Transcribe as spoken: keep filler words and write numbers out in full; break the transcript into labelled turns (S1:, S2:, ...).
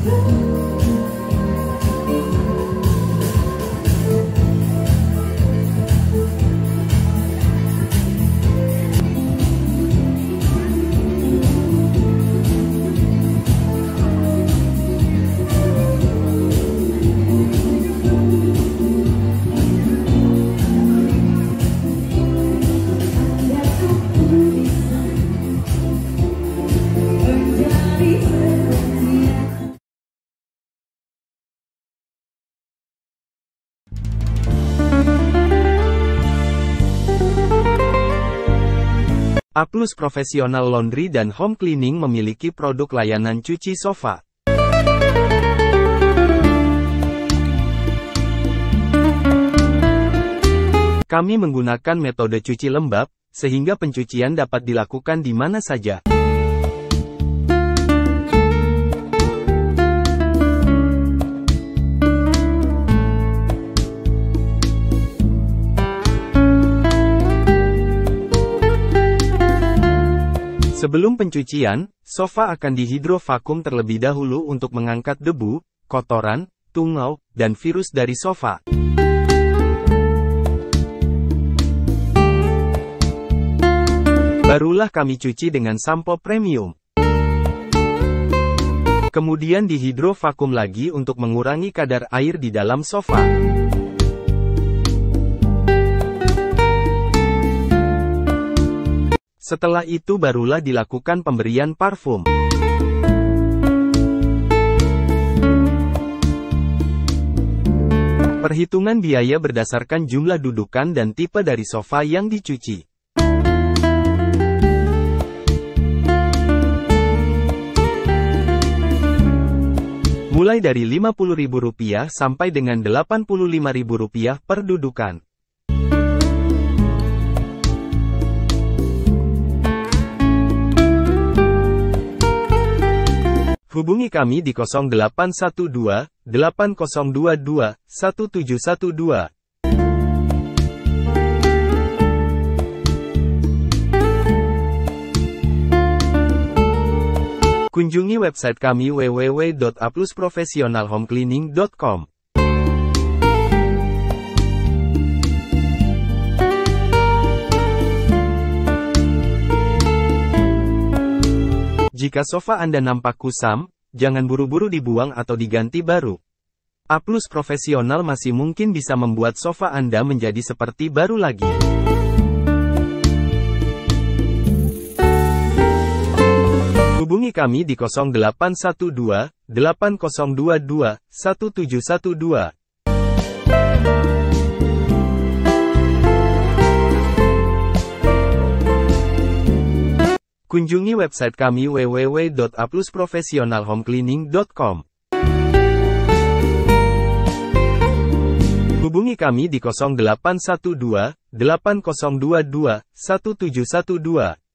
S1: A Plus Professional Laundry dan Home Cleaning memiliki produk layanan cuci sofa. Kami menggunakan metode cuci lembab, sehingga pencucian dapat dilakukan di mana saja. Sebelum pencucian, sofa akan dihidrovakum terlebih dahulu untuk mengangkat debu, kotoran, tungau, dan virus dari sofa. Barulah kami cuci dengan sampo premium. Kemudian dihidrovakum lagi untuk mengurangi kadar air di dalam sofa. Setelah itu barulah dilakukan pemberian parfum. Perhitungan biaya berdasarkan jumlah dudukan dan tipe dari sofa yang dicuci. Mulai dari lima puluh ribu rupiah sampai dengan delapan puluh lima ribu rupiah per dudukan. Hubungi kami di nol delapan satu dua, delapan nol dua dua, satu tujuh satu dua. Kunjungi website kami w w w titik a plus professional home cleaning titik com. Jika sofa Anda nampak kusam, jangan buru-buru dibuang atau diganti baru. A Plus Profesional masih mungkin bisa membuat sofa Anda menjadi seperti baru lagi. Hubungi kami di nol delapan satu dua, delapan nol dua dua, satu tujuh satu dua. Kunjungi website kami w w w titik a plus professional home cleaning titik com. Hubungi kami di nol delapan satu dua, delapan nol dua dua, satu tujuh satu dua.